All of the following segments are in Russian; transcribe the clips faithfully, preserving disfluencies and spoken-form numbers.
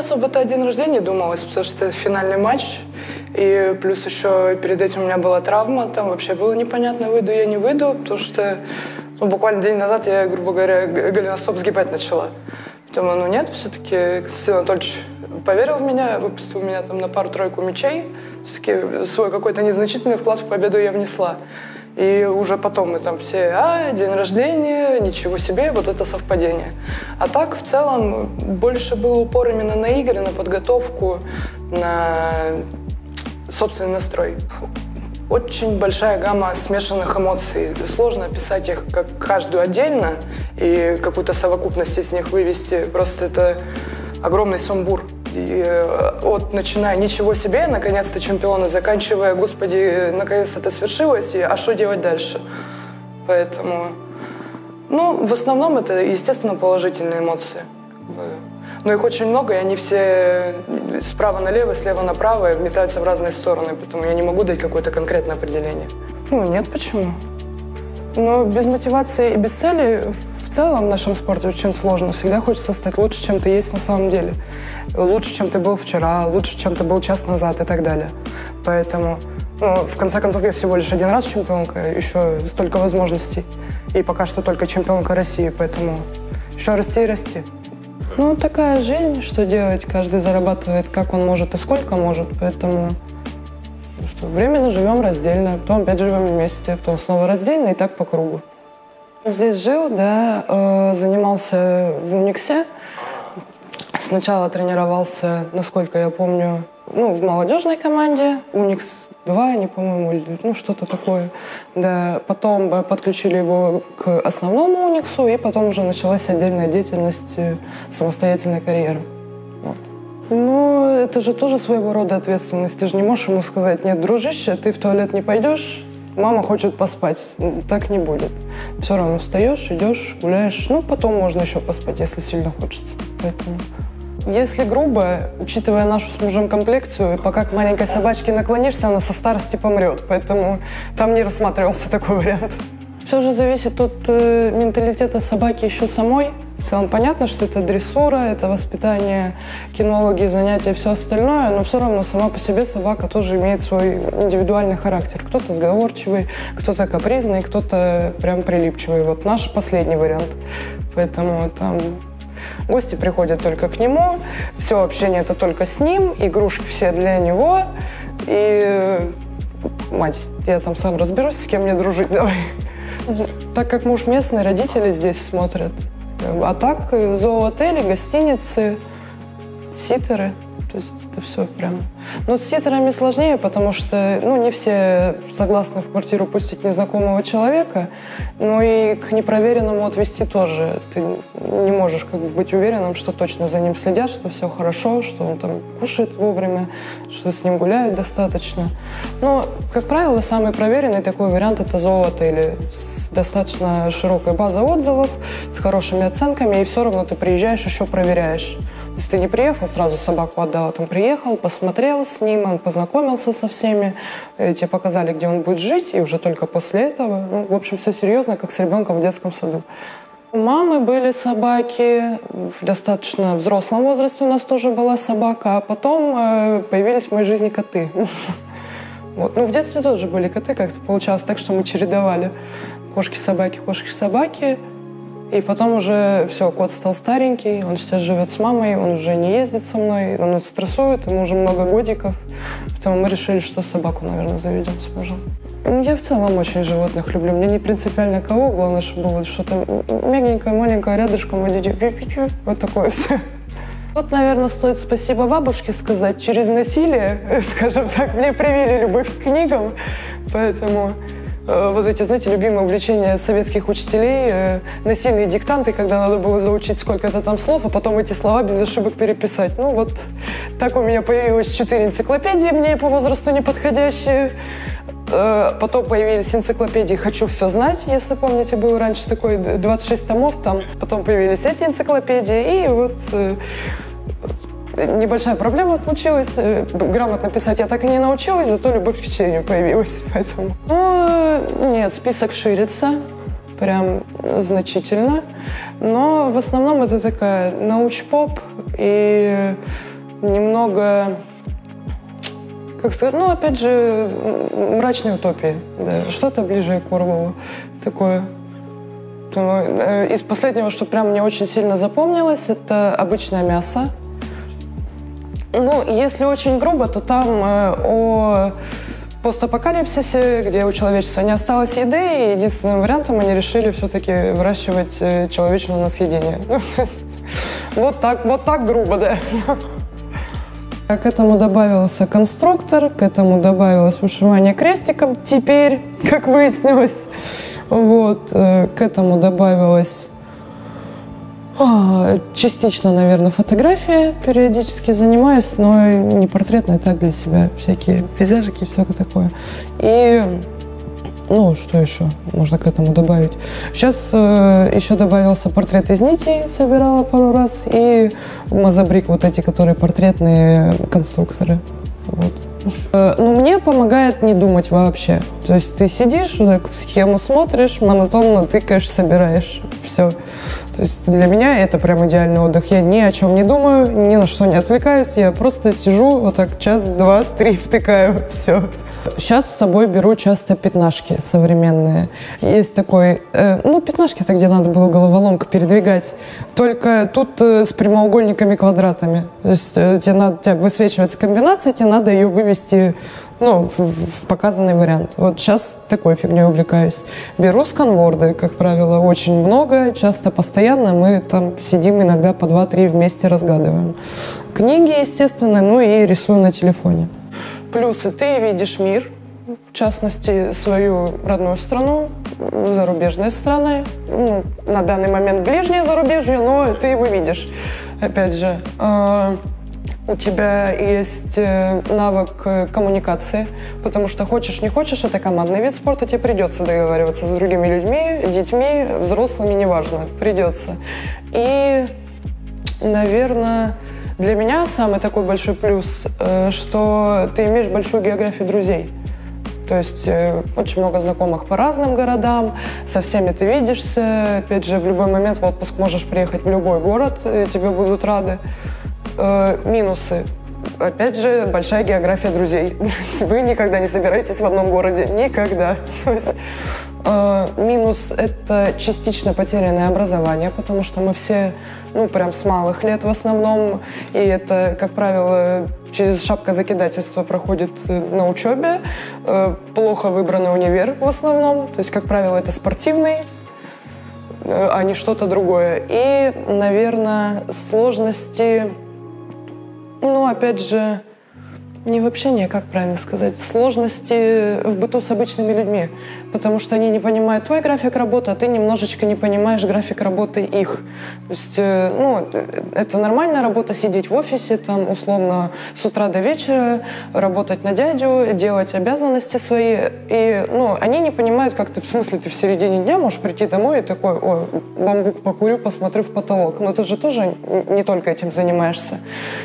особо-то день рождения думалось, потому что это финальный матч. И плюс еще перед этим у меня была травма. Там вообще было непонятно, выйду я, не выйду. Потому что ну, буквально день назад я, грубо говоря, голеностоп сгибать начала. Думаю, ну нет, все-таки Константин Анатольевич поверил в меня, выпустил меня там на пару-тройку мячей. Все-таки свой какой-то незначительный вклад в победу я внесла. И уже потом мы там все, а, день рождения, ничего себе, вот это совпадение. А так, в целом, больше был упор именно на игры, на подготовку, на собственный настрой. Очень большая гамма смешанных эмоций. Сложно описать их как каждую отдельно и какую-то совокупность из них вывести. Просто это огромный сумбур. И от начиная «ничего себе», наконец-то чемпионы, заканчивая «господи, наконец-то это свершилось», и «а что делать дальше?». Поэтому, ну, в основном это, естественно, положительные эмоции. Но их очень много, и они все справа налево, слева направо метаются в разные стороны, поэтому я не могу дать какое-то конкретное определение. Ну, нет, почему? Но без мотивации и без цели в целом в нашем спорте очень сложно. Всегда хочется стать лучше, чем ты есть на самом деле. Лучше, чем ты был вчера, лучше, чем ты был час назад и так далее. Поэтому, ну, в конце концов, я всего лишь один раз чемпионка, еще столько возможностей. И пока что только чемпионка России, поэтому еще расти и расти. Ну, такая жизнь, что делать? Каждый зарабатывает, как он может и сколько может, поэтому... Ну что, временно живем раздельно, потом опять живем вместе, потом снова раздельно и так по кругу. Здесь жил, да, э, занимался в Униксе. Сначала тренировался, насколько я помню, ну, в молодежной команде, Уникс два, не по-моему, ну, что-то такое. Да, потом подключили его к основному Униксу, и потом уже началась отдельная деятельность, самостоятельная карьера. Вот. Ну, это же тоже своего рода ответственность. Ты же не можешь ему сказать: нет, дружище, ты в туалет не пойдешь, мама хочет поспать. Так не будет. Все равно встаешь, идешь, гуляешь. Ну, потом можно еще поспать, если сильно хочется. Поэтому... Если грубо, учитывая нашу с мужем комплекцию, пока к маленькой собачке наклонишься, она со старости помрет. Поэтому там не рассматривался такой вариант. Все же зависит от э, менталитета собаки еще самой. В целом понятно, что это дрессура, это воспитание, кинологи, занятия, все остальное, но все равно сама по себе собака тоже имеет свой индивидуальный характер. Кто-то сговорчивый, кто-то капризный, кто-то прям прилипчивый. Вот наш последний вариант. Поэтому там гости приходят только к нему, все общение это только с ним, игрушки все для него. И, мать, я там сам разберусь, с кем мне дружить, давай. Так как муж местный, родители здесь смотрят. А так зооотели, гостиницы, ситеры. То есть это все прям... Но с ситерами сложнее, потому что ну, не все согласны в квартиру пустить незнакомого человека, но и к непроверенному отвезти тоже. Ты не можешь как бы быть уверенным, что точно за ним следят, что все хорошо, что он там кушает вовремя, что с ним гуляют достаточно. Но, как правило, самый проверенный такой вариант – это зооотели с достаточно широкой базой отзывов, с хорошими оценками, и все равно ты приезжаешь, еще проверяешь. То есть ты не приехал, сразу собаку отдал, там приехал, посмотрел с ним, он познакомился со всеми, тебе показали, где он будет жить, и уже только после этого, ну, в общем, все серьезно, как с ребенком в детском саду. У мамы были собаки, в достаточно взрослом возрасте у нас тоже была собака, а потом э, появились в моей жизни коты. Вот. Ну, в детстве тоже были коты, как-то получалось так, что мы чередовали кошки-собаки, кошки-собаки. И потом уже все, кот стал старенький, он сейчас живет с мамой, он уже не ездит со мной, он стрессует, ему уже много годиков. Поэтому мы решили, что собаку, наверное, заведем с мужем. Я в целом очень животных люблю. Мне не принципиально кого, главное, чтобы было что-то мягенькое, маленькое, рядышком, вот такое все. Тут, наверное, стоит спасибо бабушке сказать. Через насилие, скажем так, мне привили любовь к книгам, поэтому... Вот эти, знаете, любимые увлечения советских учителей, э, насильные диктанты, когда надо было заучить сколько-то там слов, а потом эти слова без ошибок переписать. Ну вот так у меня появилось четыре энциклопедии, мне по возрасту не подходящие. Э, потом появились энциклопедии «Хочу все знать», если помните, был раньше такой двадцать шесть томов, там потом появились эти энциклопедии, и вот... Э, Небольшая проблема случилась. Грамотно писать я так и не научилась, зато любовь к чтению появилась. Поэтому. Ну, нет, список ширится. Прям значительно. Но в основном это такая научпоп и немного, как сказать, ну, опять же, мрачной утопии. Да. Что-то ближе к Орвеллу такое. Из последнего, что прям мне очень сильно запомнилось, это «Обычное мясо». Ну, если очень грубо, то там э, о постапокалипсисе, где у человечества не осталось еды, и единственным вариантом они решили все-таки выращивать э, человечину на съедение. Ну, то есть, вот так, вот так грубо, да. К этому добавился конструктор, к этому добавилось вышивание крестиком теперь, как выяснилось. Вот, э, к этому добавилось а, частично, наверное, фотография. Периодически занимаюсь, но не портретная, так для себя. Всякие пейзажики, всякое такое. И, ну, что еще можно к этому добавить? Сейчас э, еще добавился портрет из нитей, собирала пару раз. И мозабрик, вот эти, которые портретные конструкторы. Вот. Ну, мне помогает не думать вообще. То есть ты сидишь, так в схему смотришь, монотонно тыкаешь, собираешь. Все. То есть для меня это прям идеальный отдых. Я ни о чем не думаю, ни на что не отвлекаюсь. Я просто сижу, вот так час, два, три втыкаю. Все. Сейчас с собой беру часто пятнашки современные. Есть такой... Э, ну, пятнашки — это где надо было головоломку передвигать. Только тут э, с прямоугольниками, квадратами. То есть э, тебе надо... Тебе высвечивается комбинация, тебе надо ее вывести, ну, в, в показанный вариант. Вот сейчас такой фигней увлекаюсь. Беру сканворды, как правило, очень много, часто постоянно. Мы там сидим иногда по два-три вместе разгадываем. Книги, естественно, ну и рисую на телефоне. Плюсы: ты видишь мир, в частности, свою родную страну, зарубежные страны. Ну, на данный момент ближнее зарубежье, но ты его видишь. Опять же, э, у тебя есть навык коммуникации, потому что хочешь не хочешь, это командный вид спорта, тебе придется договариваться с другими людьми, детьми, взрослыми, неважно, придется. И, наверное... Для меня самый такой большой плюс, что ты имеешь большую географию друзей. То есть очень много знакомых по разным городам, со всеми ты видишься. Опять же, в любой момент в отпуск можешь приехать в любой город, и тебе будут рады. Минусы. Опять же, большая география друзей. Вы никогда не собираетесь в одном городе. Никогда. То есть, э, минус – это частично потерянное образование, потому что мы все, ну, прям с малых лет в основном, и это, как правило, через шапкозакидательство проходит на учебе. Э, плохо выбранный универ в основном. То есть, как правило, это спортивный, э, а не что-то другое. И, наверное, сложности... Ну, опять же, не в общении, как правильно сказать, сложности в быту с обычными людьми, потому что они не понимают твой график работы, а ты немножечко не понимаешь график работы их. То есть, ну, это нормальная работа, сидеть в офисе, там, условно, с утра до вечера, работать на дядю, делать обязанности свои, и, ну, они не понимают, как ты, в смысле, ты в середине дня можешь прийти домой и такой: о, бамбук покурю, посмотрю в потолок. Но ты же тоже не только этим занимаешься.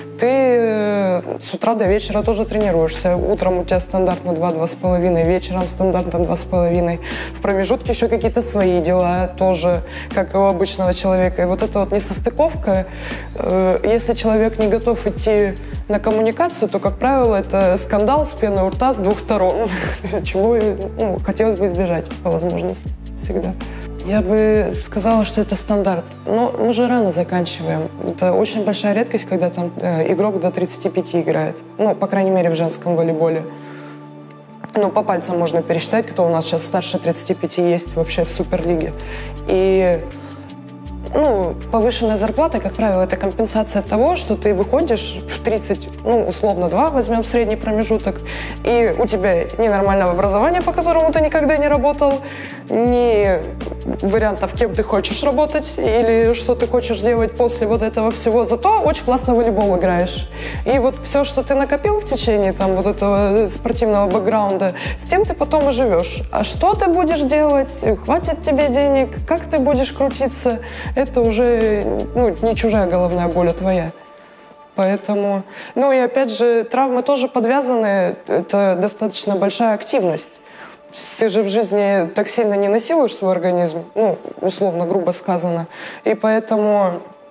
Ты с утра до вечера тоже тренируешься. Утром у тебя стандартно два-два с половиной, вечером стандартно два с половиной. В промежутке еще какие-то свои дела тоже, как и у обычного человека. И вот эта вот несостыковка, э, если человек не готов идти на коммуникацию, то, как правило, это скандал с пеной у рта с двух сторон, чего, ну, хотелось бы избежать по возможности всегда. Я бы сказала, что это стандарт. Но мы же рано заканчиваем. Это очень большая редкость, когда там э, игрок до тридцати пяти играет. Ну, по крайней мере, в женском волейболе. Ну, по пальцам можно пересчитать, кто у нас сейчас старше тридцати пяти есть вообще в Суперлиге. И, ну, повышенная зарплата, как правило, это компенсация того, что ты выходишь в тридцать, ну, условно, два, возьмем средний промежуток, и у тебя ни нормального образования, по которому ты никогда не работал, ни вариантов, кем ты хочешь работать или что ты хочешь делать после вот этого всего. Зато очень классно в волейбол играешь. И вот все, что ты накопил в течение там вот этого спортивного бэкграунда, с тем ты потом и живешь. А что ты будешь делать? Хватит тебе денег? Как ты будешь крутиться? Это уже, ну, не чужая головная боль, а твоя. Поэтому... Ну и опять же, травмы тоже подвязаны. Это достаточно большая активность. Ты же в жизни так сильно не насилуешь свой организм, ну, условно, грубо сказано. И поэтому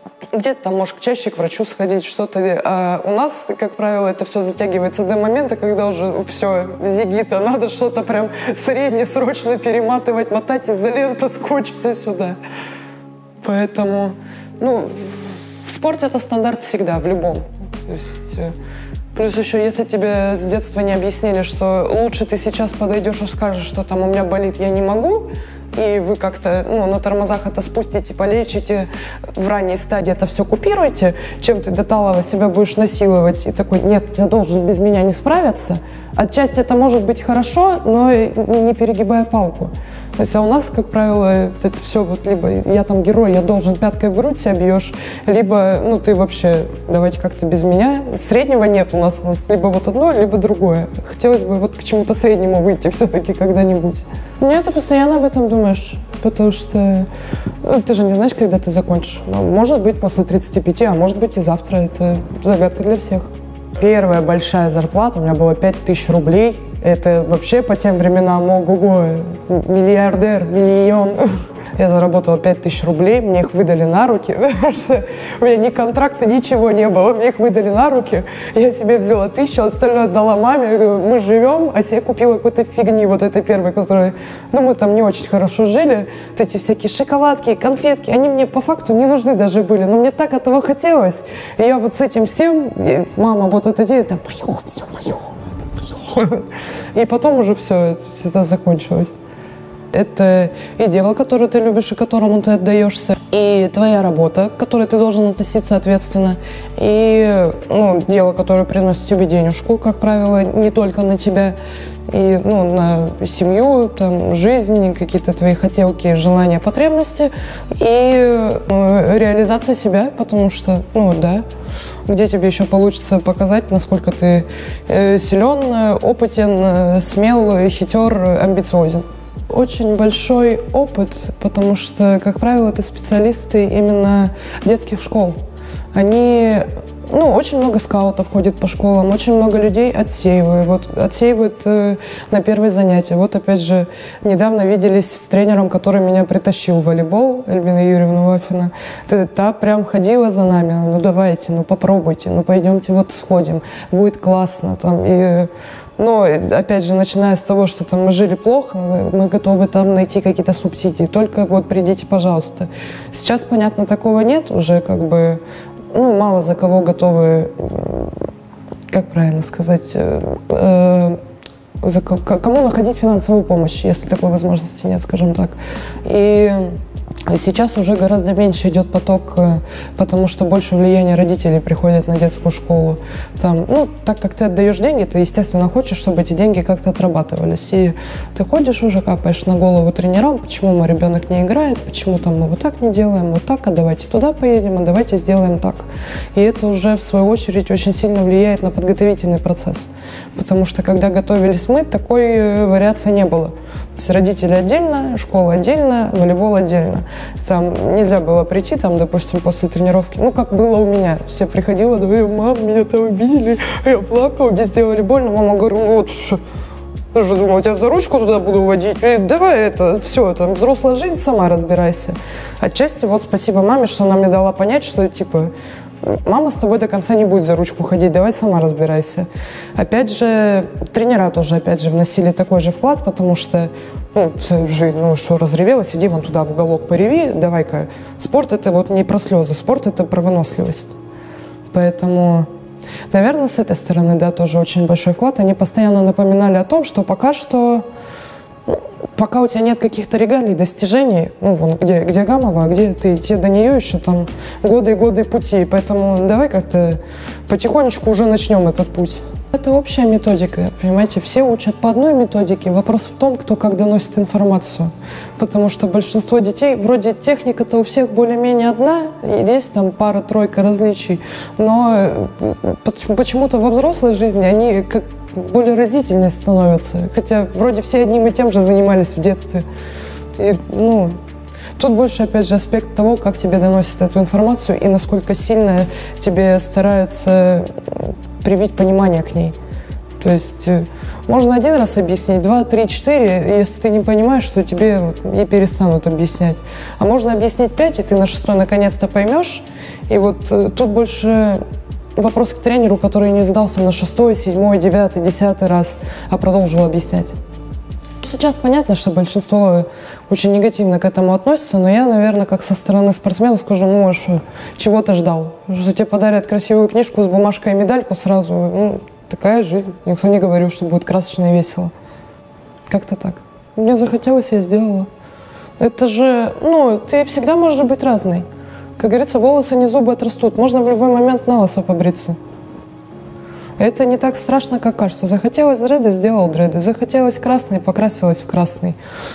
где-то там можешь чаще к врачу сходить, что-то. А у нас, как правило, это все затягивается до момента, когда уже все, зигита, надо что-то прям среднесрочно перематывать, мотать изолента, скотч, все сюда. Поэтому, ну, в спорте это стандарт всегда, в любом. То есть, плюс еще, если тебе с детства не объяснили, что лучше ты сейчас подойдешь и скажешь, что там у меня болит, я не могу, и вы как-то ну, на тормозах это спустите, полечите, в ранней стадии это все купируете, чем ты до талого себя будешь насиловать и такой, нет, я должен без меня не справиться. Отчасти это может быть хорошо, но не, не перегибая палку. То есть, а у нас, как правило, это все вот либо я там герой, я должен пяткой в грудь себя бьешь, либо, ну, ты вообще, давайте как-то без меня. Среднего нет у нас, у нас либо вот одно, либо другое. Хотелось бы вот к чему-то среднему выйти все-таки когда-нибудь. Нет, ты постоянно об этом думаешь, потому что ну, ты же не знаешь, когда ты закончишь. Может быть, после тридцати пяти, а может быть и завтра. Это загадка для всех. Первая большая зарплата у меня была пять тысяч рублей. Это вообще по тем временам, ого-го, миллиардер, миллион. Я заработала пять тысяч рублей, мне их выдали на руки, потому что у меня ни контракта, ничего не было, мне их выдали на руки. Я себе взяла тысячу, остальное отдала маме, мы живем, а себе купила какой-то фигни, вот этой первой, которая, ну, мы там не очень хорошо жили. Вот эти всякие шоколадки, конфетки, они мне по факту не нужны даже были, но мне так этого хотелось. И я вот с этим всем, и, мама, вот это делает, это мое, все мое. И потом уже все это, все это закончилось. Это и дело, которое ты любишь, и которому ты отдаешься, и твоя работа, к которой ты должен относиться ответственно, и ну, дело, которое приносит тебе денежку, как правило, не только на тебя, и ну, на семью, там, жизнь, какие-то твои хотелки, желания, потребности, и э, реализация себя, потому что, ну да, где тебе еще получится показать, насколько ты э, силен, опытен, э, смел, хитер, амбициозен. Очень большой опыт, потому что, как правило, это специалисты именно детских школ. Они, ну, очень много скаутов ходит по школам, очень много людей отсеивают, вот, отсеивают э, на первые занятия. Вот, опять же, недавно виделись с тренером, который меня притащил в волейбол, Альбина Юрьевна Вафина. Та прям ходила за нами, ну, давайте, ну, попробуйте, ну, пойдемте, вот, сходим, будет классно, там, и... Но, опять же, начиная с того, что там мы жили плохо, мы готовы там найти какие-то субсидии, только вот придите, пожалуйста. Сейчас, понятно, такого нет, уже как бы, ну, мало за кого готовы, как правильно сказать, э, за кому находить финансовую помощь, если такой возможности нет, скажем так. И сейчас уже гораздо меньше идет поток, потому что больше влияния родителей приходит на детскую школу. Там, ну, так как ты отдаешь деньги, ты, естественно, хочешь, чтобы эти деньги как-то отрабатывались. И ты ходишь уже, капаешь на голову тренерам, почему мой ребенок не играет, почему там мы вот так не делаем, вот так, а давайте туда поедем, а давайте сделаем так. И это уже, в свою очередь, очень сильно влияет на подготовительный процесс. Потому что, когда готовились мы, такой вариации не было. То есть родители отдельно, школа отдельно, волейбол отдельно. Там нельзя было прийти, там, допустим, после тренировки, ну, как было у меня. Все приходила, говорю, мам, меня там обидели, я плакала, мне сделали больно. Мама говорит, ну, вот что, я же думала, тебя за ручку туда буду водить. И давай это, все, там, взрослая жизнь, сама разбирайся. Отчасти вот спасибо маме, что она мне дала понять, что, типа, мама с тобой до конца не будет за ручку ходить, давай сама разбирайся. Опять же, тренера тоже, опять же, вносили такой же вклад, потому что, ну, ну что, разревелась, иди вон туда в уголок пореви, давай-ка. Спорт – это вот не про слезы, спорт – это про выносливость. Поэтому, наверное, с этой стороны, да, тоже очень большой вклад. Они постоянно напоминали о том, что пока что, пока у тебя нет каких-то регалий, достижений, ну, вон, где, где Гамова, а где ты, тебе до нее еще там годы и годы пути, поэтому давай как-то потихонечку уже начнем этот путь. Это общая методика, понимаете, все учат по одной методике, вопрос в том, кто как доносит информацию, потому что большинство детей, вроде техника-то у всех более-менее одна, и есть там пара-тройка различий, но почему-то во взрослой жизни они как более разительнее становятся, хотя вроде все одним и тем же занимались в детстве. И, ну, тут больше, опять же, аспект того, как тебе доносят эту информацию и насколько сильно тебе стараются привить понимание к ней. То есть Можно один раз объяснить, два, три, четыре, если ты не понимаешь, что тебе и перестанут объяснять. А можно объяснить пять, и ты на шестой наконец-то поймешь. И вот э, тут больше вопрос к тренеру, который не сдался на шестой, седьмой, девятый, десятый раз, а продолжил объяснять. Сейчас понятно, что большинство очень негативно к этому относится, но я, наверное, как со стороны спортсмена скажу, ну, а что, чего ты ждал? Что тебе подарят красивую книжку с бумажкой и медальку сразу? Ну, такая жизнь. Никто не говорил, что будет красочно и весело. Как-то так. Мне захотелось, я сделала. Это же, ну, ты всегда можешь быть разной. Как говорится, волосы не зубы отрастут. Можно в любой момент на лысо побриться. Это не так страшно, как кажется. Захотелось дреды, сделал дреды. Захотелось красный, покрасилась в красный.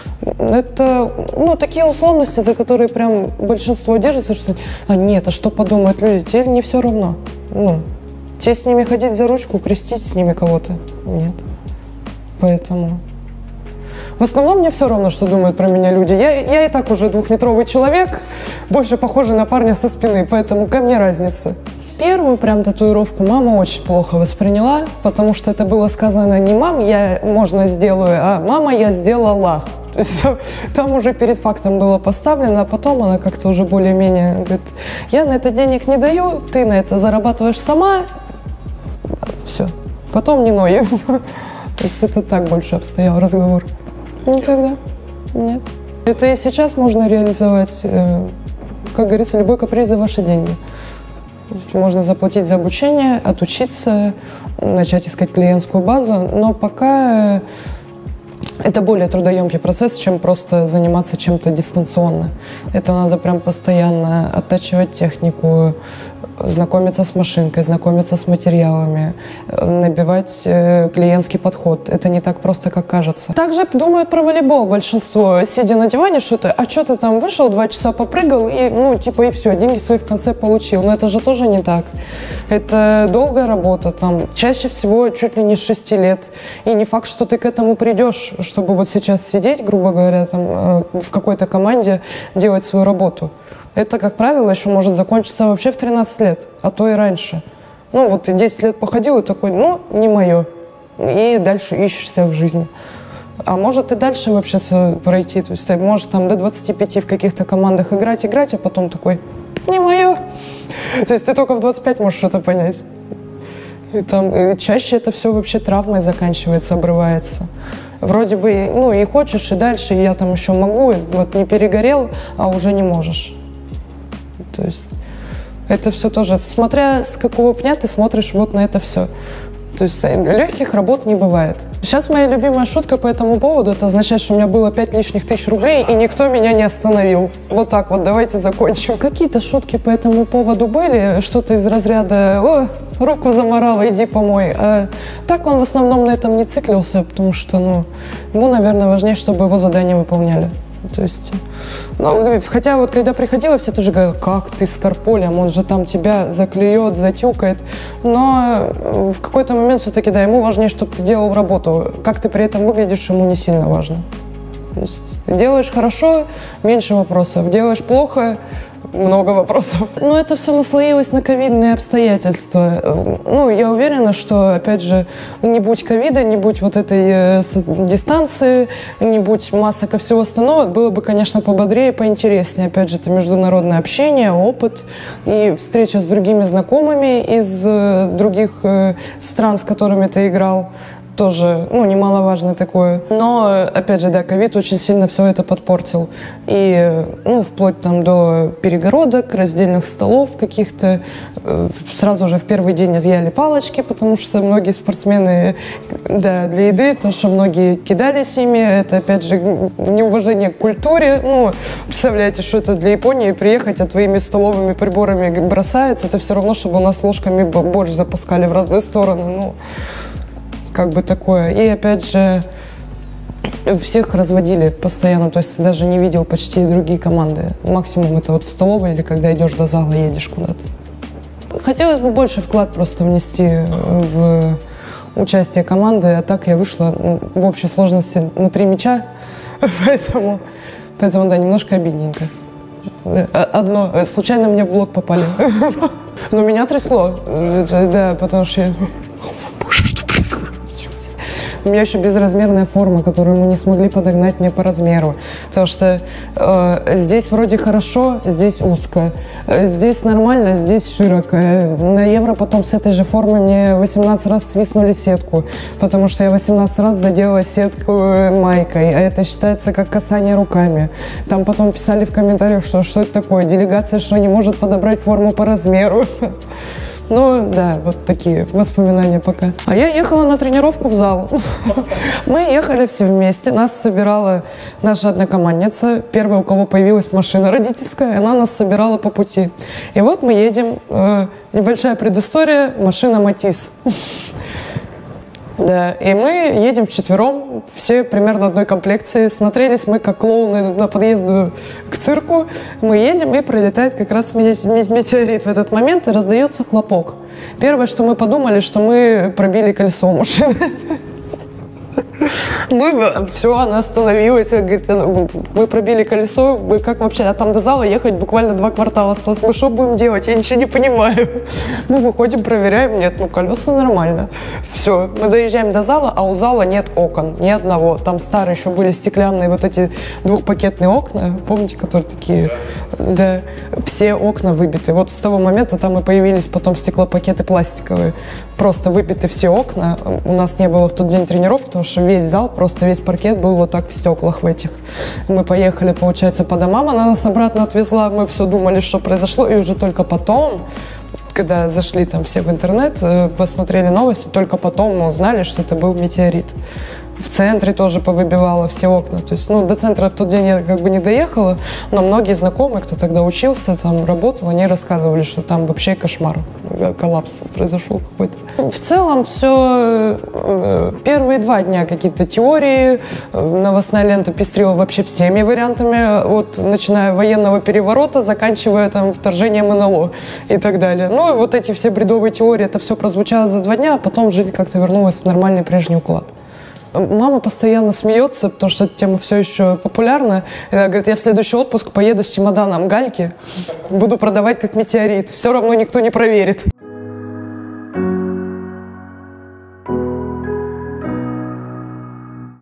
Это, ну, такие условности, за которые прям большинство держится, что, а нет, а что подумают люди? Тебе не все равно. Ну, тебе с ними ходить за ручку, крестить с ними кого-то? Нет. Поэтому... В основном мне все равно, что думают про меня люди. Я, я и так уже двухметровый человек, больше похожий на парня со спины, поэтому какая мне разница? Первую прям татуировку мама очень плохо восприняла, потому что это было сказано не «мам, я, можно, сделаю», а «мама, я сделала». То есть там уже перед фактом было поставлено, а потом она как-то уже более-менее говорит, я на это денег не даю, ты на это зарабатываешь сама, все, потом не ной. То есть это так больше обстоял разговор. Никогда. Нет. Это и сейчас можно реализовать, как говорится, любой каприз за ваши деньги. Можно заплатить за обучение, отучиться, начать искать клиентскую базу, но пока это более трудоемкий процесс, чем просто заниматься чем-то дистанционно. Это надо прям постоянно оттачивать технику, знакомиться с машинкой, знакомиться с материалами, набивать э, клиентский подход. Это не так просто, как кажется. Также думают про волейбол большинство, сидя на диване, что-то, а что ты там вышел, два часа попрыгал, и, ну, типа, и все, деньги свои в конце получил. Но это же тоже не так. Это долгая работа, там, чаще всего чуть ли не с шести лет. И не факт, что ты к этому придешь, чтобы вот сейчас сидеть, грубо говоря, там, э, в какой-то команде делать свою работу. Это, как правило, еще может закончиться вообще в тринадцать лет, а то и раньше. Ну, вот ты десять лет походил и такой, ну, не мое. И дальше ищешься в жизни. А может и дальше вообще пройти. То есть ты можешь там до двадцати пяти в каких-то командах играть, играть, а потом такой, не мое. То есть ты только в двадцать пять можешь это понять. И там и чаще это все вообще травмой заканчивается, обрывается. Вроде бы, ну, и хочешь, и дальше, и я там еще могу, вот не перегорел, а уже не можешь. То есть это все тоже, смотря с какого пня ты смотришь вот на это все. То есть легких работ не бывает. Сейчас моя любимая шутка по этому поводу, это означает, что у меня было пять лишних тысяч рублей, и никто меня не остановил. Вот так вот, давайте закончим. Какие-то шутки по этому поводу были, что-то из разряда «О, руку заморала, иди помой». А так он в основном на этом не циклился, потому что, ну, ему, наверное, важнее, чтобы его задания выполняли. То есть, ну, хотя вот когда приходила, все тоже говорят, как ты с Карполем, он же там тебя заклюет, затюкает. Но в какой-то момент все-таки, да, ему важнее, чтобы ты делал работу. Как ты при этом выглядишь, ему не сильно важно. То есть, делаешь хорошо, меньше вопросов. Делаешь плохо, много вопросов. Но это все наслоилось на ковидные обстоятельства. Ну, я уверена, что, опять же, не будь ковида, не будь вот этой э, дистанции, не будь масок и всего остального, было бы, конечно, пободрее, поинтереснее. Опять же, это международное общение, опыт и встреча с другими знакомыми из э, других э, стран, с которыми ты играл. Тоже, ну, немаловажно такое. Но, опять же, да, ковид очень сильно все это подпортил. И, ну, вплоть там до перегородок, раздельных столов каких-то. Сразу же в первый день изъяли палочки, потому что многие спортсмены, да, для еды, потому что многие кидались ими. Это, опять же, неуважение к культуре. Ну, представляете, что это для Японии приехать, а твоими столовыми приборами бросается. Это все равно, чтобы у нас ложками борщ запускали в разные стороны. Ну, как бы такое. И опять же, всех разводили постоянно, то есть ты даже не видел почти другие команды. Максимум это вот в столовой или когда идешь до зала, едешь куда-то. Хотелось бы больше вклад просто внести в участие команды, а так я вышла, ну, в общей сложности на три мяча, поэтому, поэтому, да, немножко обидненько. Одно, случайно мне в блок попали. Но меня трясло, да, потому что я... У меня еще безразмерная форма, которую мы не смогли подогнать мне по размеру. Потому что э, здесь вроде хорошо, здесь узко. Здесь нормально, здесь широко. На Евро потом с этой же формы мне восемнадцать раз свистнули сетку, потому что я восемнадцать раз задела сетку майкой, а это считается как касание руками. Там потом писали в комментариях, что что это такое, делегация что не может подобрать форму по размеру. Ну, да, вот такие воспоминания пока. А я ехала на тренировку в зал. Мы ехали все вместе. Нас собирала наша однокомандница. Первая, у кого появилась машина родительская, она нас собирала по пути. И вот мы едем. Небольшая предыстория. Машина Матис. Да, и мы едем вчетвером, все примерно одной комплекции. Смотрелись мы как клоуны на подъезду к цирку. Мы едем, и пролетает как раз метеорит в этот момент, и раздается хлопок. Первое, что мы подумали, что мы пробили колесо машины. Мы, все, она остановилась, говорит, мы пробили колесо, мы как вообще, а там до зала ехать буквально два квартала осталось, мы что будем делать, я ничего не понимаю. Мы выходим, проверяем, нет, ну колеса нормально. Все, мы доезжаем до зала, а у зала нет окон, ни одного. Там старые еще были стеклянные вот эти двухпакетные окна, помните, которые такие, да, все окна выбиты. Вот с того момента там и появились потом стеклопакеты пластиковые, просто выбиты все окна. У нас не было в тот день тренировки, потому что весь зал, просто весь паркет был вот так в стеклах в этих. Мы поехали, получается, по домам, она нас обратно отвезла, мы все думали, что произошло, и уже только потом, когда зашли там все в интернет, посмотрели новости, только потом мы узнали, что это был метеорит. В центре тоже повыбивало все окна. То есть, ну, до центра в тот день я как бы не доехала, но многие знакомые, кто тогда учился, там работал, они рассказывали, что там вообще кошмар, коллапс произошел какой-то. В целом все, первые два дня какие-то теории, новостная лента пестрила вообще всеми вариантами, от начиная военного переворота, заканчивая там вторжением эн эл о и так далее. Ну, и вот эти все бредовые теории, это все прозвучало за два дня, а потом жизнь как-то вернулась в нормальный прежний уклад. Мама постоянно смеется, потому что эта тема все еще популярна. Она говорит, я в следующий отпуск поеду с чемоданом гальки, буду продавать как метеорит. Все равно никто не проверит.